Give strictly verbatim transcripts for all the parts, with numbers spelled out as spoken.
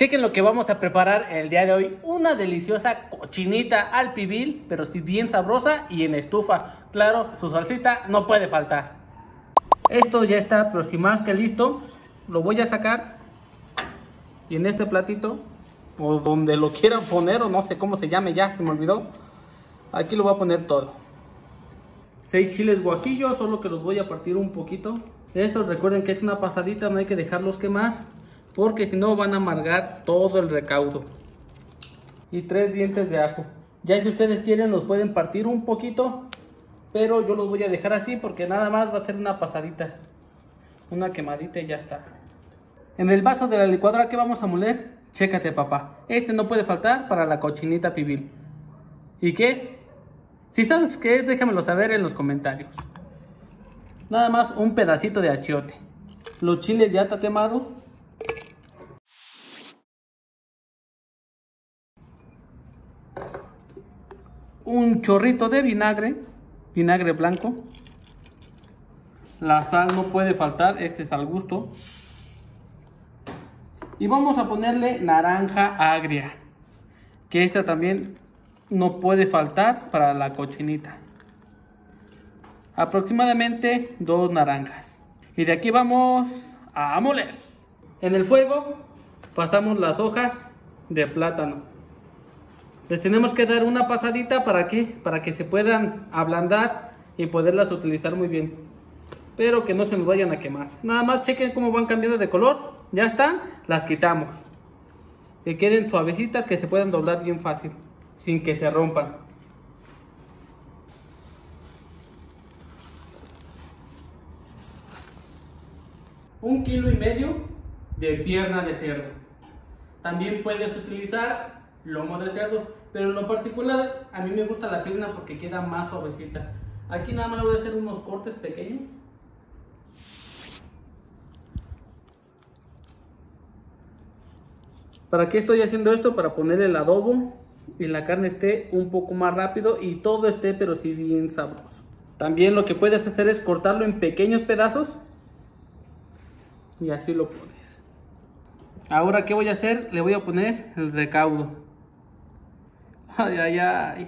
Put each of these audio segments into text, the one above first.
Chequen lo que vamos a preparar el día de hoy. Una deliciosa cochinita al pibil, pero sí bien sabrosa y en estufa. Claro, su salsita no puede faltar. Esto ya está, pero si más que listo. Lo voy a sacar. Y en este platito, o donde lo quieran poner, o no sé cómo se llame ya, se me olvidó. Aquí lo voy a poner todo. seis chiles guajillos, solo que los voy a partir un poquito. Estos recuerden que es una pasadita, no hay que dejarlos quemar, porque si no van a amargar todo el recaudo. Y tres dientes de ajo. Ya si ustedes quieren los pueden partir un poquito, pero yo los voy a dejar así porque nada más va a ser una pasadita. Una quemadita y ya está. En el vaso de la licuadora que vamos a moler, chécate papá, este no puede faltar para la cochinita pibil. ¿Y qué es? Si sabes qué es, déjamelo saber en los comentarios. Nada más un pedacito de achiote. Los chiles ya tatemados. Un chorrito de vinagre, vinagre blanco. La sal no puede faltar, este es al gusto. Y vamos a ponerle naranja agria, que esta también no puede faltar para la cochinita. Aproximadamente dos naranjas. Y de aquí vamos a moler. En el fuego pasamos las hojas de plátano. Les tenemos que dar una pasadita para que, para que se puedan ablandar y poderlas utilizar muy bien. Pero que no se nos vayan a quemar. Nada más chequen cómo van cambiando de color. Ya están, las quitamos. Que queden suavecitas, que se puedan doblar bien fácil, sin que se rompan. Un kilo y medio de pierna de cerdo. También puedes utilizar lomo de cerdo, pero en lo particular a mí me gusta la pierna porque queda más suavecita. Aquí nada más le voy a hacer unos cortes pequeños. ¿Para qué estoy haciendo esto? Para ponerle el adobo y la carne esté un poco más rápido y todo esté pero sí bien sabroso. También lo que puedes hacer es cortarlo en pequeños pedazos y así lo pones. Ahora, ¿qué voy a hacer? Le voy a poner el recaudo. Ay, ay, ay.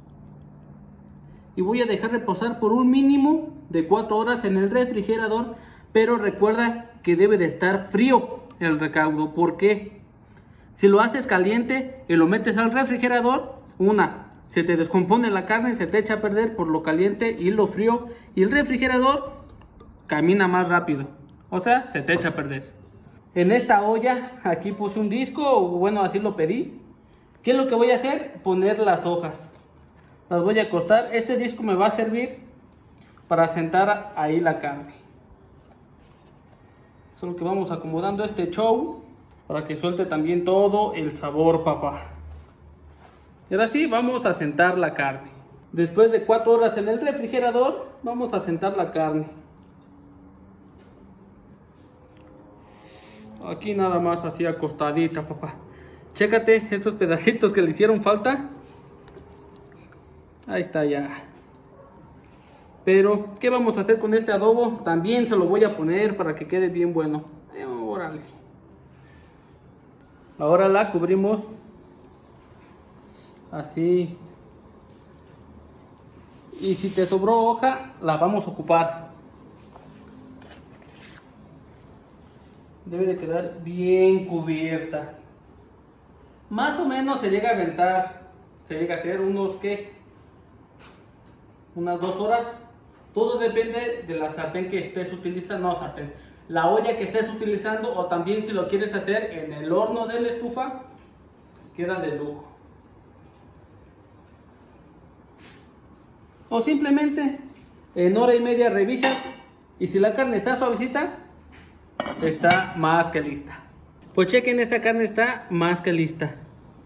Y voy a dejar reposar por un mínimo de cuatro horas en el refrigerador, pero recuerda que debe de estar frío el recaudo. ¿Por qué? Si lo haces caliente y lo metes al refrigerador, una, se te descompone la carne, se te echa a perder por lo caliente y lo frío, y el refrigerador camina más rápido, o sea, se te echa a perder. En esta olla, aquí puse un disco, o bueno, así lo pedí. ¿Qué es lo que voy a hacer? Poner las hojas. Las voy a acostar. Este disco me va a servir para sentar ahí la carne. Solo que vamos acomodando este show para que suelte también todo el sabor, papá. Y ahora sí, vamos a sentar la carne. Después de cuatro horas en el refrigerador, vamos a sentar la carne. Aquí nada más así acostadita, papá. Chécate estos pedacitos que le hicieron falta. Ahí está ya. Pero, ¿qué vamos a hacer con este adobo? También se lo voy a poner para que quede bien bueno. Eh, órale. Ahora la cubrimos así. Y si te sobró hoja, la vamos a ocupar. Debe de quedar bien cubierta. Más o menos se llega a aventar, se llega a hacer unos que unas dos horas. Todo depende de la sartén que estés utilizando, no sartén, la olla que estés utilizando, o también si lo quieres hacer en el horno de la estufa, queda de lujo. O simplemente en hora y media revisas y si la carne está suavecita, está más que lista. Pues chequen, esta carne está más que lista.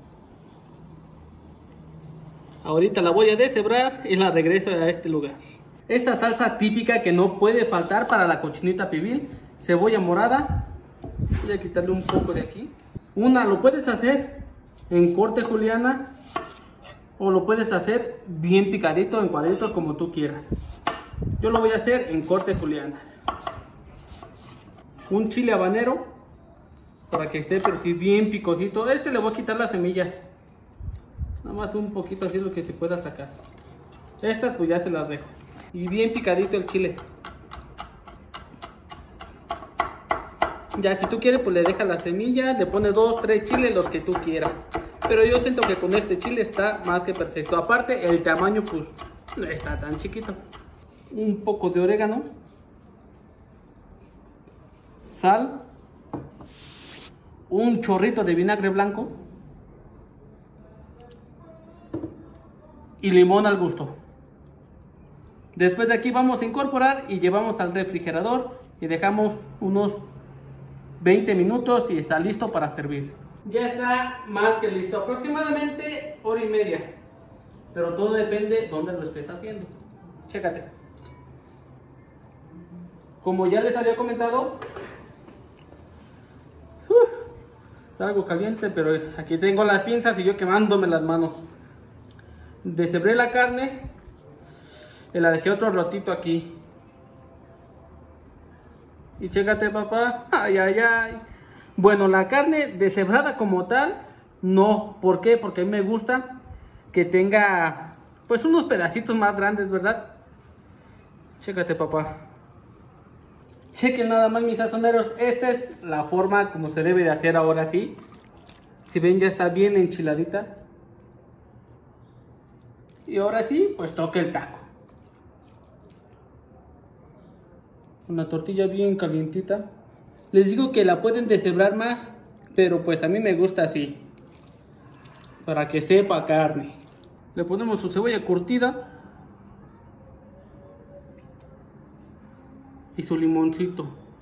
Ahorita la voy a deshebrar y la regreso a este lugar. Esta salsa típica que no puede faltar para la cochinita pibil, cebolla morada. Voy a quitarle un poco de aquí. Una, lo puedes hacer en corte juliana o lo puedes hacer bien picadito en cuadritos como tú quieras. Yo lo voy a hacer en corte juliana. Un chile habanero. para que esté pero sí bien picosito. Este le voy a quitar las semillas, nada más un poquito así lo que se pueda sacar. Estas pues ya se las dejo. Y bien picadito el chile. Ya si tú quieres pues le dejas la semilla, le pones dos, tres chiles, los que tú quieras. Pero yo siento que con este chile está más que perfecto. Aparte el tamaño pues no está tan chiquito. Un poco de orégano, sal, un chorrito de vinagre blanco y limón al gusto. Después de aquí vamos a incorporar y llevamos al refrigerador y dejamos unos veinte minutos y está listo para servir. Ya está más que listo, aproximadamente hora y media, pero todo depende de dónde lo estés haciendo. Chécate. Como ya les había comentado, uh, está algo caliente, pero aquí tengo las pinzas y yo quemándome las manos. Deshebré la carne y la dejé otro ratito aquí. Y chécate, papá, ay, ay, ay. Bueno, la carne deshebrada como tal, no. ¿Por qué? Porque a mí me gusta que tenga, pues, unos pedacitos más grandes, ¿verdad? Chécate, papá. Chequen nada más, mis sazoneros. Esta es la forma como se debe de hacer ahora sí. Si ven, ya está bien enchiladita. Y ahora sí, pues toque el taco. Una tortilla bien calientita. Les digo que la pueden deshebrar más, pero pues a mí me gusta así, para que sepa carne. Le ponemos su cebolla curtida y su limoncito.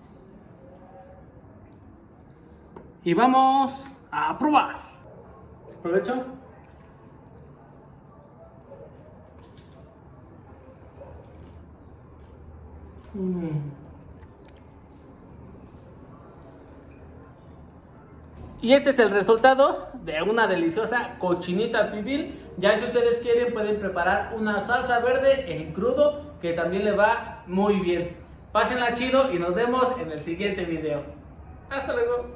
Y vamos a probar. ¿Provecho? Mm. Y este es el resultado de una deliciosa cochinita al pibil. Ya si ustedes quieren pueden preparar una salsa verde en crudo que también le va muy bien. Pásenla chido y nos vemos en el siguiente video. Hasta luego.